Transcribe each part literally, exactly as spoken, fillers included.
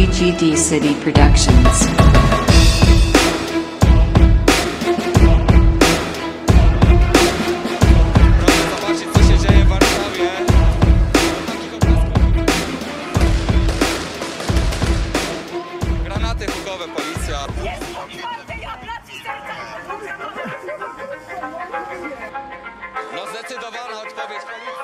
G G D City Productions. Granaty hukowe, policja. No zdecydowana odpowiedź policji.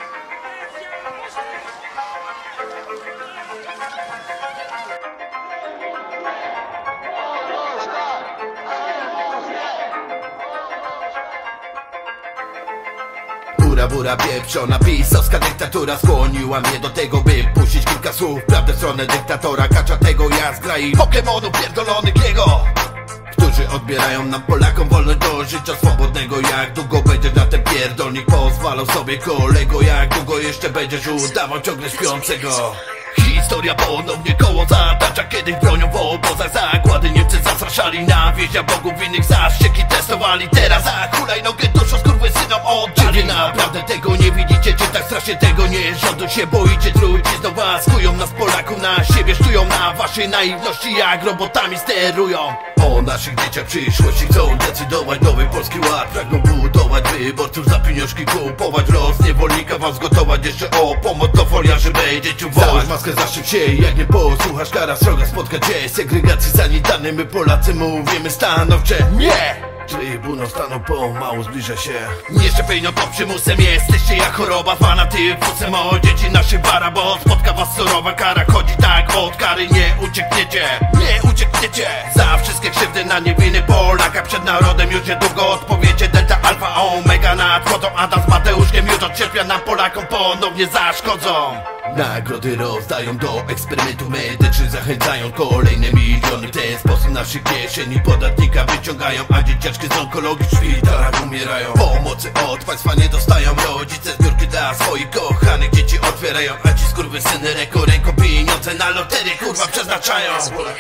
Bura, bura, pieprzona, pisowska dyktatura skłoniła mnie do tego, by puścić kilka słów prawdę w stronę dyktatora kaczatego jaskra i Pokemonu pierdolonych jego, którzy odbierają nam Polakom wolność do życia swobodnego. Jak długo będziesz na ten pierdolnik pozwalał sobie, kolego? Jak długo jeszcze będziesz udawał ciągle śpiącego? Historia ponownie koło zatacza, kiedyś bronią w obozach zagłady Niemcy zastraszali na wieścia bogów, innych za ścieki testowali. Teraz za hulajnogę dużo skurwysynom oddali. Czy wy naprawdę tego nie widzicie? Czy tak strasznie tego nie rządu się boicie? Trucizną was kują nas Polaków, na siebie sztują, na waszej naiwności jak robotami sterują. O naszych dzieciach przyszłości chcą decydować, nowy polski ład pragną budować, wyborców za pieniążki kupować, roz niewolnika was gotować, jeszcze o pomoc do foliarzy będziecie uwołać. Maskę zaszczyp się, jak nie posłuchasz, kara sroga spotka cię. Segregacji sanitarnej my Polacy mówimy stanowcze nie! Trybunał stanu pomału zbliża się. Nieszczepienio to przymusem jesteście jak choroba zwana tyfusem. O dzieci naszych wara, bo spotka was surowa kara. Chodzi tak, od kary nie uciekniecie, nie uciekniecie. Za wszystkie krzywdy na niewinny Polaka przed narodem już niedługo odpowiecie. Delta, alfa, omega nadchodzą, Adam z Mateuszkiem już od sierpnia nam Polakom ponownie zaszkodzą. Nagrody rozdają do eksperymentów medycznych, zachęcają kolejne miliony. W ten sposób naszych kieszeni podatnika wyciągają, a dzieciaczki z onkologii w szpitalach umierają. Pomocy od państwa nie dostają, rodzice zbiórki dla swoich kochanych dzieci otwierają, a ci skurwysyny ręką ręką pieniądze na loterię kurwa przeznaczają.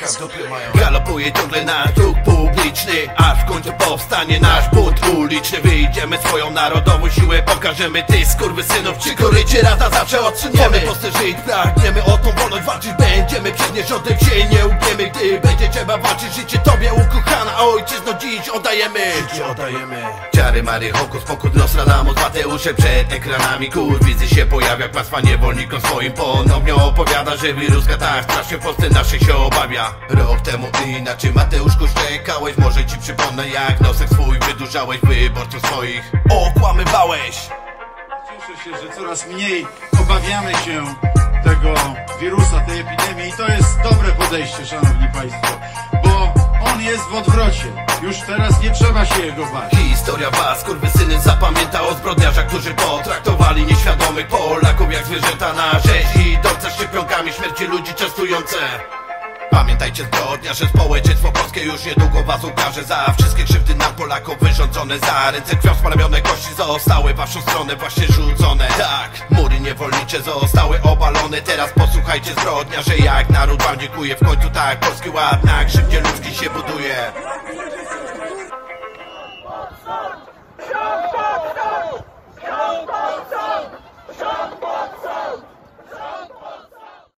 Galopuje ciągle nasz dróg publiczny, aż w końcu powstanie nasz bunt uliczny. Wyjdziemy swoją narodową siłę, pokażemy ty skurwysynów, czy korycie rada zawsze odsuniemy. Żyć pragniemy, o tą wolność walczyć będziemy, przed nierządem się nie ugniemy. Gdy będzie trzeba walczyć, życie tobie ukochana ojczyzno dziś oddajemy. Życie oddajemy. Ciary Mary, hokus pokus, Nostradamus, Mateusze przed ekranami. Kurwizy się pojawia, państwa niewolnikom swoim ponownie opowiada, że wiruska tak strasznie w Polsce naszej się obawia. Rok temu inaczej Mateuszku szczekałeś, może ci przypomnę jak nosek swój wydłużałeś wyborców swoich. Okłamywałeś. Cieszę się, że coraz mniej obawiamy się tego wirusa, tej epidemii i to jest dobre podejście, szanowni państwo, bo on jest w odwrocie. Już teraz nie trzeba się jego bać. Historia was, kurwysyny, zapamięta o zbrodniarzach, którzy potraktowali nieświadomych Polaków jak zwierzęta na rzeź, idące szczepionkami śmierci ludzi częstujące. Pamiętajcie zbrodniarze, społeczeństwo polskie już niedługo was ukaże za wszystkie krzywdy na Polaków wyrządzone. Za ręce krwią splamione kości zostały w waszą stronę właśnie rzucone. Tak, mury niewolnicze zostały obalone. Teraz posłuchajcie zbrodniarze, jak naród wam dziękuję. W końcu tak polski ład na krzywdzie ludzki się buduje.